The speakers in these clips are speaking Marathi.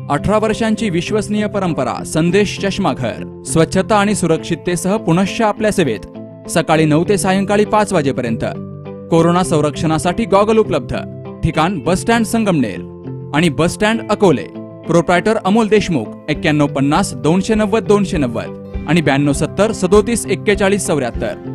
18 वर्षांची विश्वसनीय परंपरा संदेश चष्माघर स्वच्छता आणि सुरक्षिततेसह पुनश्च आपल्या सेवेत सकाळी 9 ते सायंकाळी 5 वाजेपर्यंत। कोरोना संरक्षणासाठी गॉगल उपलब्ध। ठिकाण बस स्टँड संगमनेर आणि bus stand Akole. Proprietor Amol Deshmukh 9150 290 290 आणि 9270 37 41 74।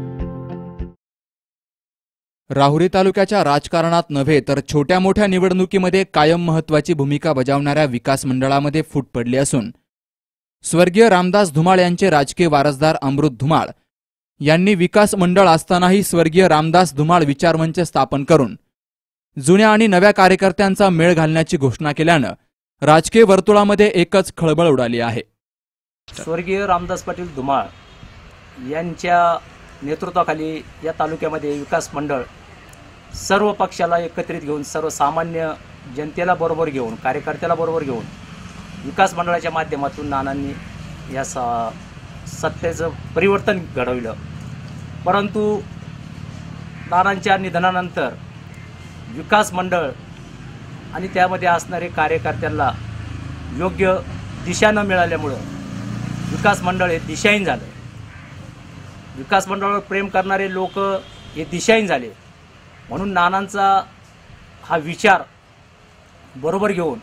राहुरी तालुक्याच्या राजकारणात नव्हे तर छोट्या मोठ्या निवडणुकीमध्ये कायम महत्त्वाची भूमिका बजावणाऱ्या विकास मंडळामध्ये फूट पडली असून स्वर्गीय रामदास धुमाळ यांचे राजकीय वारसदार अमृत धुमाळ यांनी विकास मंडळ असतानाही स्वर्गीय रामदास धुमाळ विचारमंच स्थापन करून जुन्या आणि नव्या कार्यकर्त्यांचा मेळ घालण्याची घोषणा केल्यानं राजकीय वर्तुळामध्ये एकच खळबळ उडाली आहे। स्वर्गीय रामदास पाटील धुमाळ यांच्या नेतृत्वाखाली या तालुक्यामध्ये विकास मंडळ सर्व पक्षाला एकत्रित घेऊन सर्वसामान्य जनतेला बरोबर घेऊन कार्यकर्त्याला बरोबर घेऊन विकास मंडळाच्या माध्यमातून नानांनी या सत्तेचं परिवर्तन घडवलं। परंतु नानांच्या निधनानंतर विकास मंडळ आणि त्यामध्ये असणारे कार्यकर्त्यांना योग्य दिशा न मिळाल्यामुळं विकास मंडळ हे दिशाहीन झालं। विकास मंडळावर प्रेम करणारे लोक हे दिशाहीन झाले। म्हणून नानांचा हा विचार बरोबर घेऊन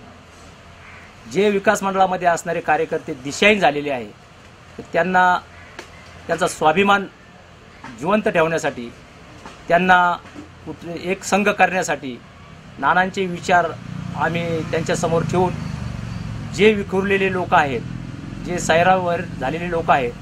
जे विकास मंडळामध्ये असणारे कार्यकर्ते दिशाहीन झालेले आहे त्यांना त्यांचा स्वाभिमान जिवंत ठेवण्यासाठी त्यांना एक संघ करण्यासाठी नानांचे विचार आम्ही त्यांच्यासमोर ठेवून जे विखुरलेले लोक आहेत, जे सैरावर झालेले लोक आहेत,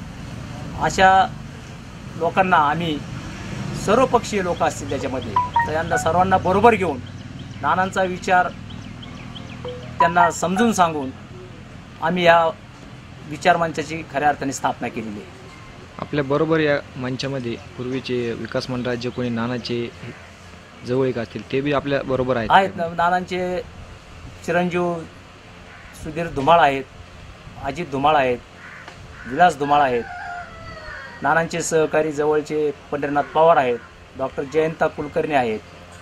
अशा लोकांना आम्ही सर्वपक्षीय लोक असतील त्याच्यामध्ये तर यांना सर्वांना बरोबर घेऊन नानांचा विचार त्यांना समजून सांगून आम्ही या विचार मंचाची खऱ्या अर्थाने स्थापना केलेली आहे। आपल्या बरोबर या मंचामध्ये पूर्वीचे विकास मंडळात जे कोणी नानाचे जवळीक असतील ते बी आपल्या बरोबर आहेत। नानांचे चिरंजीव सुधीर धुमाळ आहेत, अजित धुमाळ आहेत, विलास धुमाळ आहेत, नानांचे सहकारी जवळचे पंढरीनाथ पवार आहेत, डॉक्टर जयंता कुलकर्णी आहेत,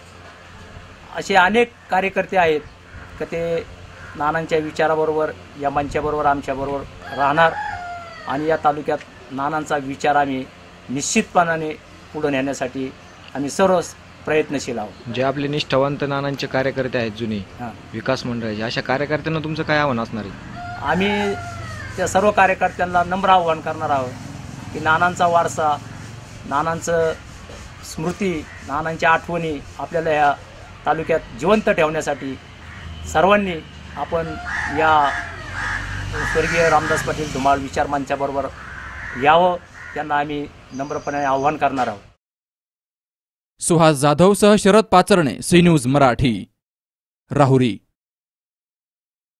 असे अनेक कार्यकर्ते आहेत की ते नानांच्या विचाराबरोबर या मंचाबरोबर आमच्याबरोबर राहणार आणि या तालुक्यात नानांचा विचार आम्ही निश्चितपणाने पुढे नेण्यासाठी आम्ही सर्व प्रयत्नशील आहोत। जे आपले निष्ठावंत नानांचे कार्यकर्ते आहेत जुने विकास मंडळाचे, अशा कार्यकर्त्यांना तुमचं काय आव्हान असणार आहे? आम्ही त्या सर्व कार्यकर्त्यांना नम्र आव्हान करणार आहोत की नानांचा वारसा, नानांचं स्मृती, नानांच्या आठवणी आपल्याला या तालुक्यात जिवंत ठेवण्यासाठी सर्वांनी आपण या स्वर्गीय रामदास पाटील धुमाळ विचार मंचाबरोबर यावं, त्यांना आम्ही नम्रपणे आव्हान करणार आहोत। सुहास जाधव सह शरद पाचरणे, सी न्यूज मराठी, राहुरी।